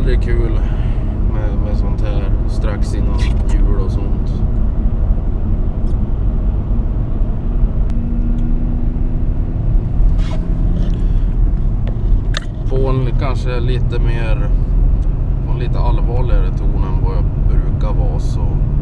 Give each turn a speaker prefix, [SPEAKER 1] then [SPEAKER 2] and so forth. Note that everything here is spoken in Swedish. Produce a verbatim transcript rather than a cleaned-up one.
[SPEAKER 1] aldrig kul med, med sånt här strax innan jul och sånt. På en kanske lite mer, på en lite allvarligare ton än vad jag brukar vara, så